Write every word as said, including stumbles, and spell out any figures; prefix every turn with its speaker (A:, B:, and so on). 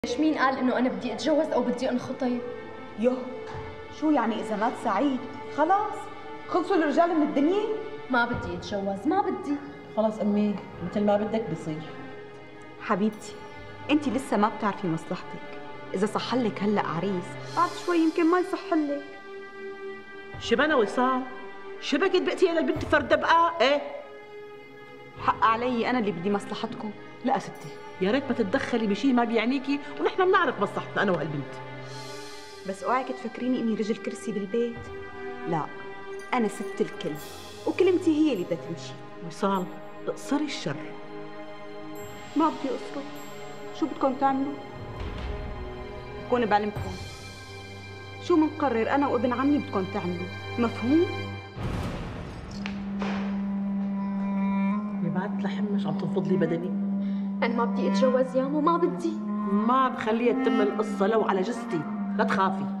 A: ليش مين قال انه انا بدي اتجوز او بدي انخطب؟
B: يوه شو يعني اذا مات سعيد خلاص خلصوا الرجال من الدنيا؟
A: ما بدي اتجوز، ما بدي.
C: خلص امي مثل ما بدك بصير.
B: حبيبتي انت لسه ما بتعرفي مصلحتك، اذا صح لك هلا عريس بعد شوي يمكن ما يصح لك.
C: شبنا وصال شبكت بقتي للبنت فرده بقى ايه؟
B: حق علي انا اللي بدي مصلحتكم.
C: لا ستي يا ريت ما تتدخلي بشيء ما بيعنيكي ونحن بنعرف مصلحتنا انا وهالبنت.
B: بس اوعك تفكريني اني رجل كرسي بالبيت، لا انا ست الكل وكلمتي هي اللي بدها تمشي.
C: وصال اقصري الشر.
B: ما بدي اقصره، شو بدكم تعملوا؟ كونوا بعلمكم شو منقرر انا وابن عمي بدكم تعملوا، مفهوم؟
C: يا بعد لحم مش عم تنفض لي بدني.
A: انا ما بدي اتجوز يامو، ما بدي.
C: ما بخليها تتم القصه لو على جثتي، لا تخافي.